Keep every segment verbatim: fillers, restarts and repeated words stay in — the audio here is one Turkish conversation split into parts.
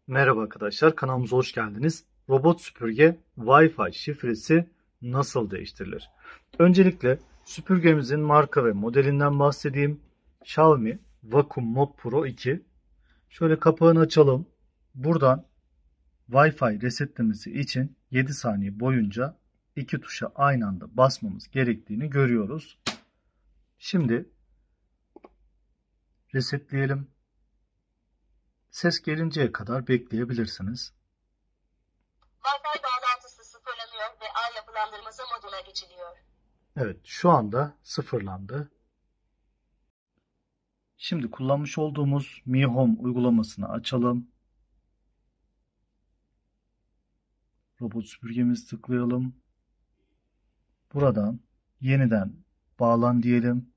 Merhaba arkadaşlar, kanalımıza hoş geldiniz. Robot süpürge Wi-Fi şifresi nasıl değiştirilir? Öncelikle süpürgemizin marka ve modelinden bahsedeyim. Xiaomi Vacuum Mop Pro iki. Şöyle kapağını açalım. Buradan Wi-Fi resetlemesi için yedi saniye boyunca iki tuşa aynı anda basmamız gerektiğini görüyoruz. Şimdi resetleyelim. Ses gelinceye kadar bekleyebilirsiniz. Wi-Fi bağlantısı sıfırlanıyor ve ağ yapılandırması moduna geçiliyor. Evet, şu anda sıfırlandı. Şimdi kullanmış olduğumuz Mi Home uygulamasını açalım. Robot süpürgemizi tıklayalım. Buradan yeniden bağlan diyelim.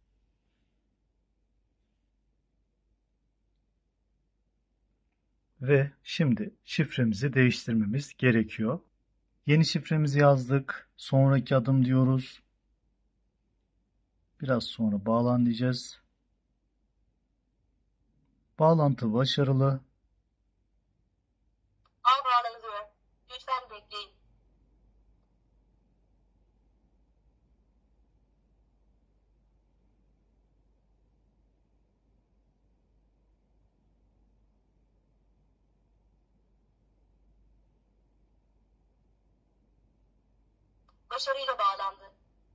Ve şimdi şifremizi değiştirmemiz gerekiyor. Yeni şifremizi yazdık. Sonraki adım diyoruz. Biraz sonra bağlan diyeceğiz. Bağlantı başarılı. Ağ bağlanıyor. Lütfen bekleyin. Başarıyla bağlandı.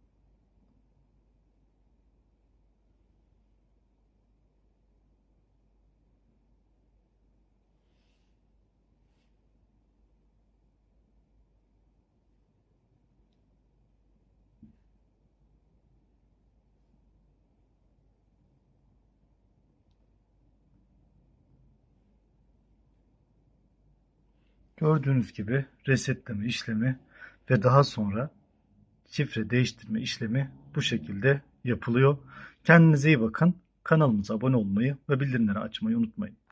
Gördüğünüz gibi resetleme işlemi ve daha sonra şifre değiştirme işlemi bu şekilde yapılıyor. Kendinize iyi bakın. Kanalımıza abone olmayı ve bildirimleri açmayı unutmayın.